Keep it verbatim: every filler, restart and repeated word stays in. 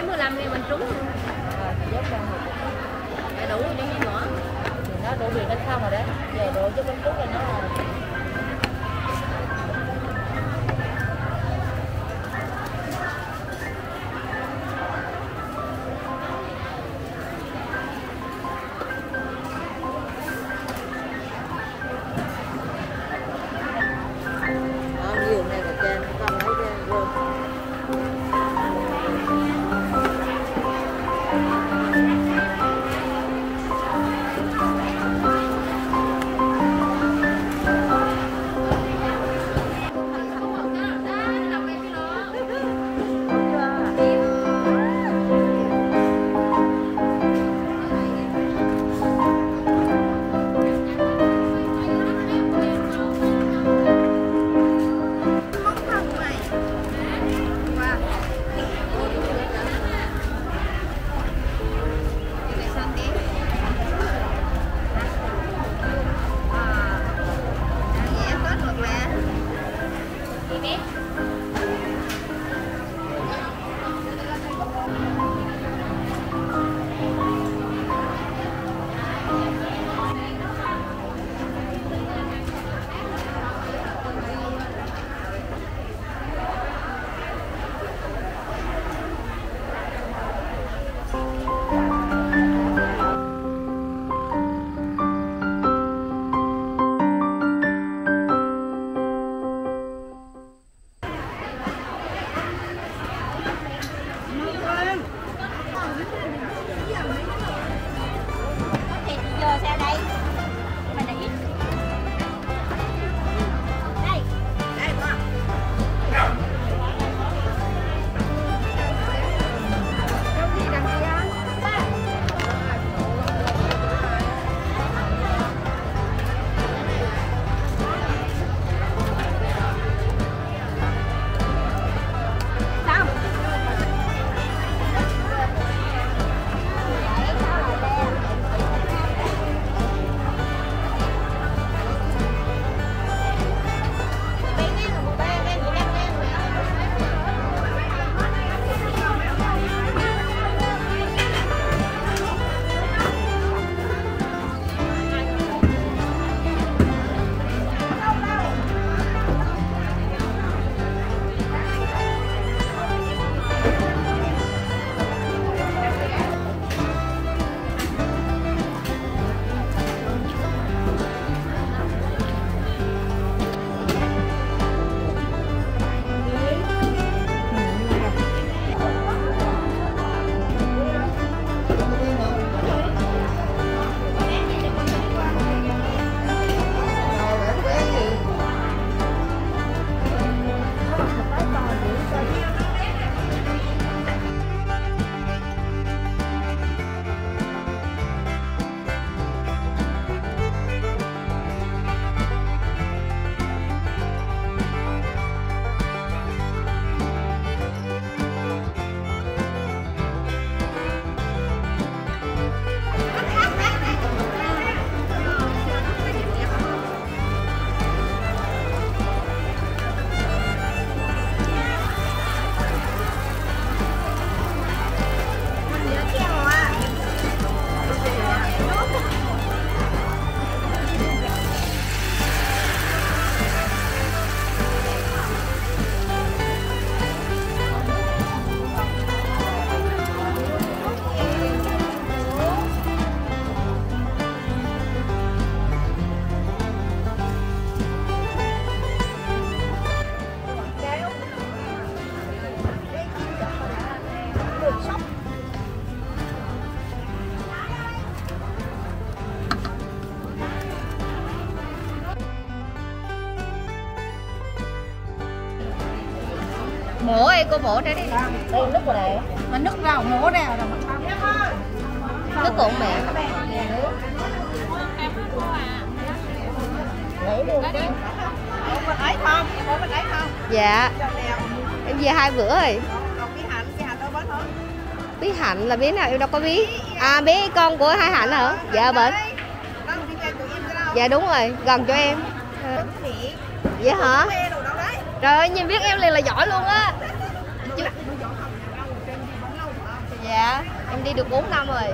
mười lăm nghìn mình trúng. À, dốc ra một Dạ đủ cho gì nữa. thì nó đủ việc lên xong rồi đấy. Giờ đổ cho bánh trứng là nó nhiều này của trên con lấy ra vô. Mổ ơi, cô mổ ra đi. Đây nước của này. Mà nước vào mổ ra rồi. Nước của mẹ. Lấy luôn. Mình ấy không? Mổ mình ấy không? Dạ. Em về hai bữa rồi. Còn Bí Hạnh, Bí Hạnh đâu bớt hả? Bí Hạnh là bé nào em đâu có biết. À bé con của Hai Hạnh hả? Dạ bệnh. Dạ đúng rồi, gần cho em. Dạ hả? Trời ơi, nhìn biết em liền là giỏi luôn á. Dạ, em đi được bốn năm rồi.